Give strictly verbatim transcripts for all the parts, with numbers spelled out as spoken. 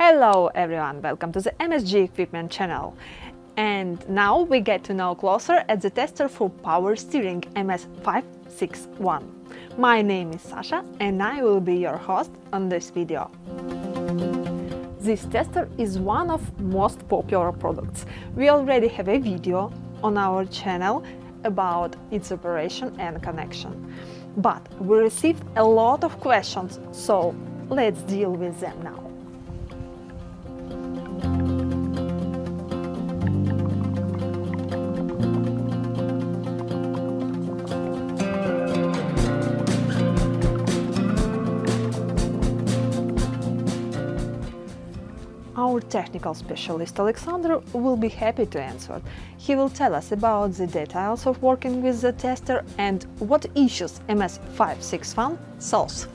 Hello everyone, welcome to the M S G Equipment channel. And now we get to know closer at the tester for power steering M S five six one. My name is Sasha and I will be your host on this video. This tester is one of most popular products. We already have a video on our channel about its operation and connection. But we received a lot of questions, so let's deal with them now. Our technical specialist Alexander will be happy to answer. He will tell us about the details of working with the tester and what issues M S five six one solves.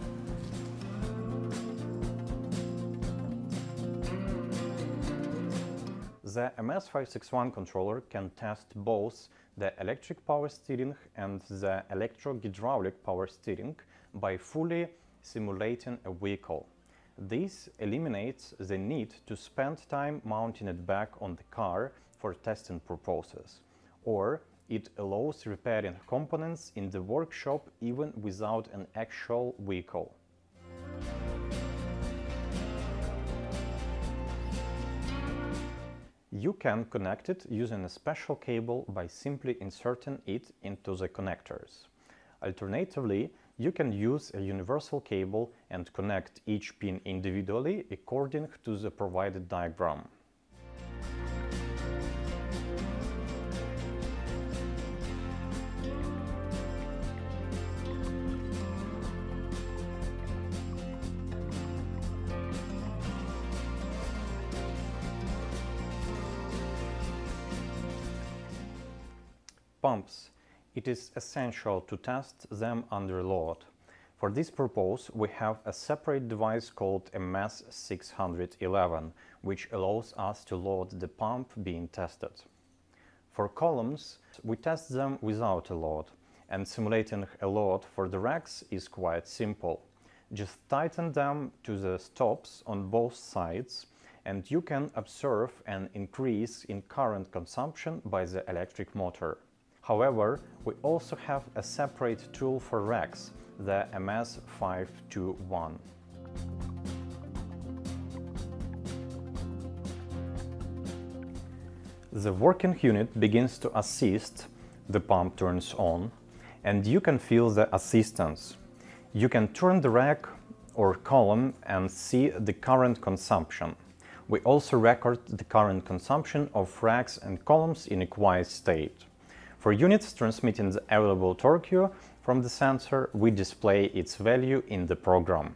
The M S five six one controller can test both the electric power steering and the electro-hydraulic power steering by fully simulating a vehicle. This eliminates the need to spend time mounting it back on the car for testing purposes, or it allows repairing components in the workshop even without an actual vehicle. You can connect it using a special cable by simply inserting it into the connectors. Alternatively, you can use a universal cable and connect each pin individually according to the provided diagram. Pumps. It is essential to test them under load. For this purpose, we have a separate device called M S six eleven, which allows us to load the pump being tested. For columns, we test them without a load, and simulating a load for the racks is quite simple. Just tighten them to the stops on both sides, and you can observe an increase in current consumption by the electric motor. However, we also have a separate tool for racks, the M S five two one. The working unit begins to assist, the pump turns on, and you can feel the assistance. You can turn the rack or column and see the current consumption. We also record the current consumption of racks and columns in a quiet state. For units transmitting the available torque from the sensor, we display its value in the program.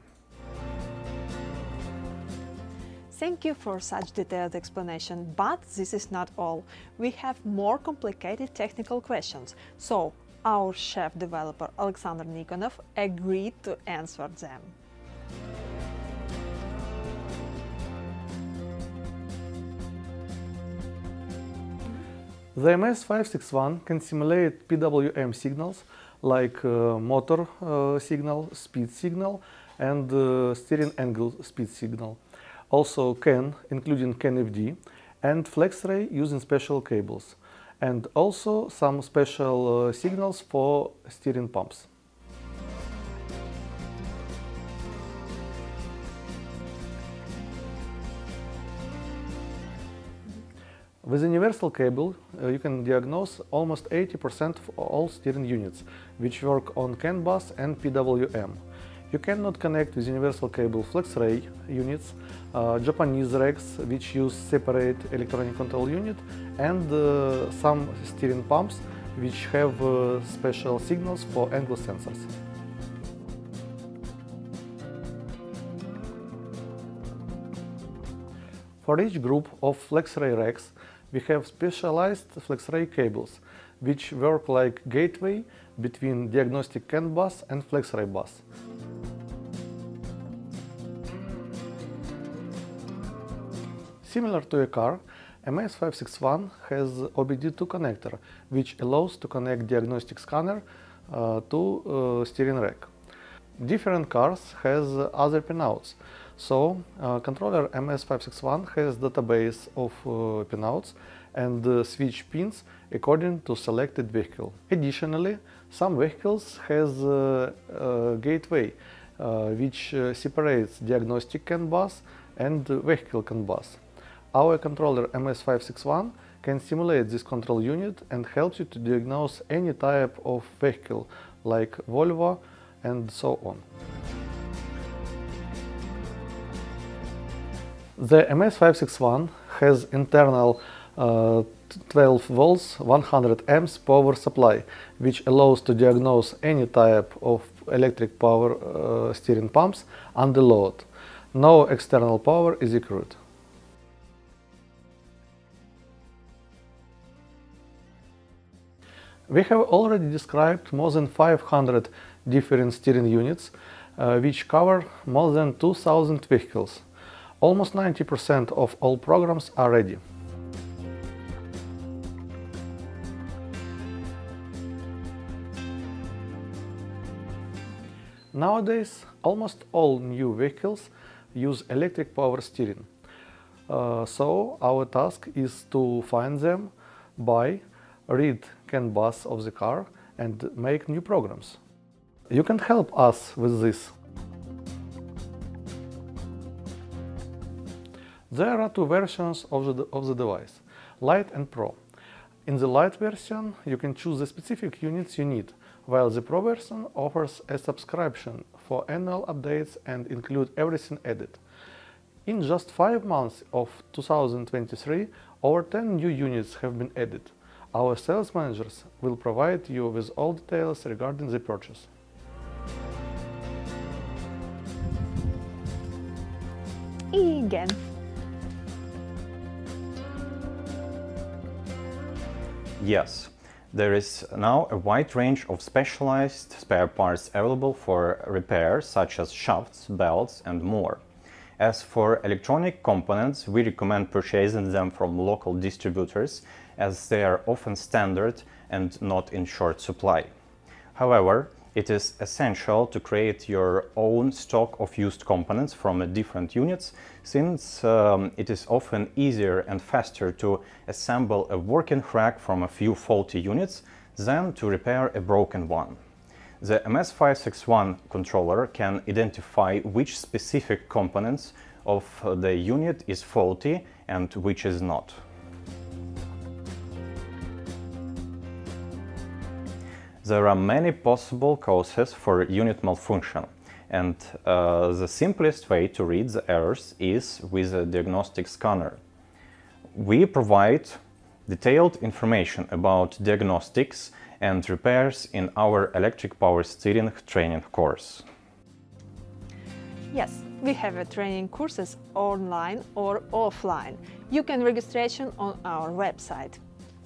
Thank you for such detailed explanation, but this is not all. We have more complicated technical questions, so our chef developer Alexander Nikonov agreed to answer them. The M S five six one can simulate P W M signals like uh, motor uh, signal, speed signal and uh, steering angle speed signal. Also C A N, including C A N F D, and FlexRay using special cables, and also some special uh, signals for steering pumps. With a universal cable, uh, you can diagnose almost eighty percent of all steering units, which work on C A N bus and P W M. You cannot connect with universal cable FlexRay units, uh, Japanese racks, which use separate electronic control unit, and uh, some steering pumps, which have uh, special signals for angle sensors. For each group of FlexRay racks, we have specialized FlexRay cables, which work like gateway between diagnostic C A N bus and FlexRay bus. Similar to a car, M S five six one has O B D two connector, which allows to connect diagnostic scanner uh, to uh, steering rack. Different cars has other pinouts. So, uh, controller M S five sixty-one has database of uh, pinouts and uh, switch pins according to selected vehicle. Additionally, some vehicles has uh, a gateway uh, which uh, separates diagnostic CAN bus and uh, vehicle CAN bus. Our controller M S five sixty-one can simulate this control unit and helps you to diagnose any type of vehicle like Volvo and so on. The M S five sixty-one has internal uh, twelve volts one hundred amps power supply, which allows to diagnose any type of electric power uh, steering pumps under load. No external power is accrued. We have already described more than five hundred different steering units, uh, which cover more than two thousand vehicles. Almost ninety percent of all programs are ready. Nowadays, almost all new vehicles use electric power steering. Uh, so our task is to find them, buy, read CAN bus of the car and make new programs. You can help us with this. There are two versions of the, of the device, Lite and Pro. In the Lite version, you can choose the specific units you need, while the Pro version offers a subscription for annual updates and include everything added. In just five months of two thousand twenty-three, over ten new units have been added. Our sales managers will provide you with all details regarding the purchase. Igen. Yes, there is now a wide range of specialized spare parts available for repair, such as shafts, belts and more. As for electronic components, we recommend purchasing them from local distributors, as they are often standard and not in short supply. However, it is essential to create your own stock of used components from different units, since um, it is often easier and faster to assemble a working rack from a few faulty units than to repair a broken one. The M S five sixty-one controller can identify which specific components of the unit is faulty and which is not. There are many possible causes for unit malfunction, and uh, the simplest way to read the errors is with a diagnostic scanner. We provide detailed information about diagnostics and repairs in our electric power steering training course. Yes, we have a training courses online or offline. You can registration on our website.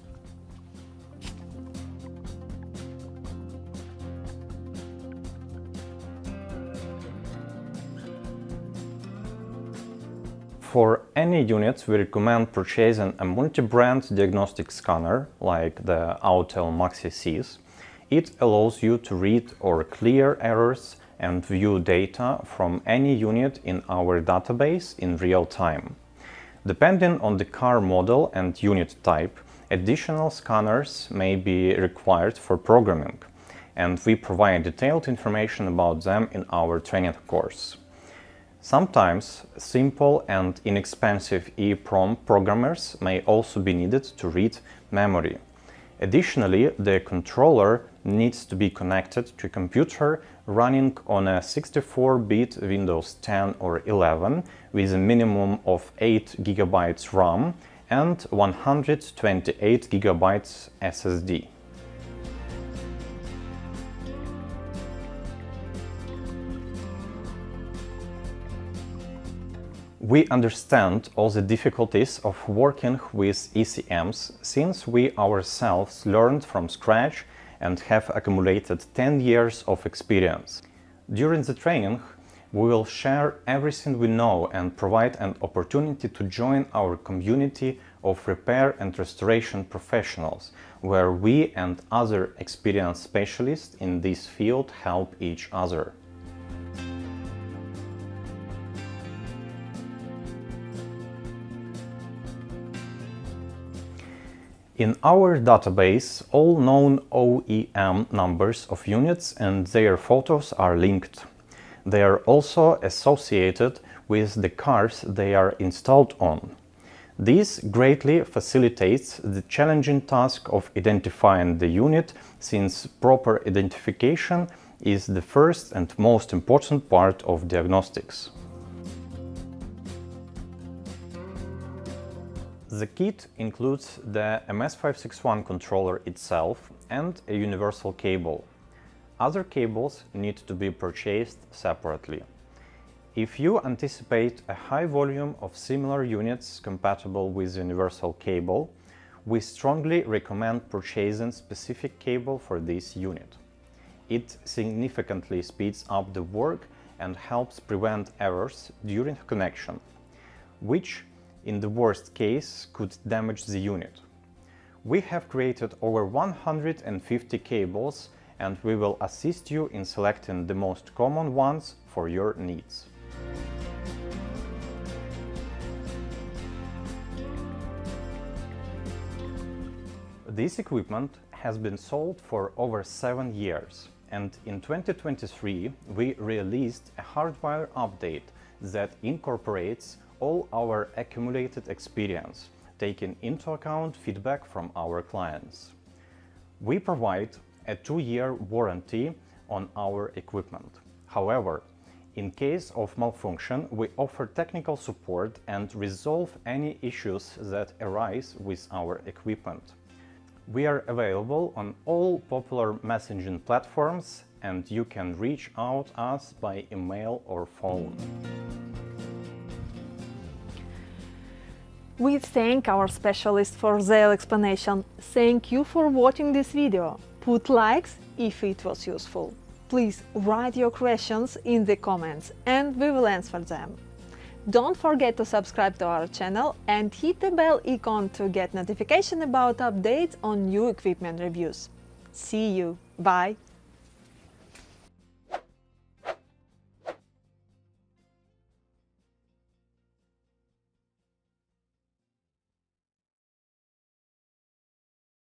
For any units, we recommend purchasing a multi-brand diagnostic scanner like the Opel Maxi Sys. It allows you to read or clear errors and view data from any unit in our database in real time. Depending on the car model and unit type, additional scanners may be required for programming, and we provide detailed information about them in our training course. Sometimes simple and inexpensive EEPROM programmers may also be needed to read memory. Additionally, the controller needs to be connected to a computer running on a sixty-four bit Windows ten or eleven with a minimum of eight gigabytes RAM and one hundred twenty-eight gigabytes S S D. We understand all the difficulties of working with E C Ms, since we ourselves learned from scratch and have accumulated ten years of experience. During the training, we will share everything we know and provide an opportunity to join our community of repair and restoration professionals, where we and other experienced specialists in this field help each other. In our database, all known O E M numbers of units and their photos are linked. They are also associated with the cars they are installed on. This greatly facilitates the challenging task of identifying the unit, since proper identification is the first and most important part of diagnostics. The kit includes the M S five sixty-one controller itself and a universal cable. Other cables need to be purchased separately. If you anticipate a high volume of similar units compatible with the universal cable, we strongly recommend purchasing specific cable for this unit. It significantly speeds up the work and helps prevent errors during connection, which in the worst case could damage the unit. We have created over one hundred fifty cables, and we will assist you in selecting the most common ones for your needs. This equipment has been sold for over seven years, and in twenty twenty-three we released a hardware update that incorporates all our accumulated experience, taking into account feedback from our clients. We provide a two-year warranty on our equipment. However, in case of malfunction, we offer technical support and resolve any issues that arise with our equipment. We are available on all popular messaging platforms, and you can reach out us by email or phone. We thank our specialist for their explanation. Thank you for watching this video. Put likes if it was useful. Please write your questions in the comments and we will answer them. Don't forget to subscribe to our channel and hit the bell icon to get notification about updates on new equipment reviews. See you. Bye.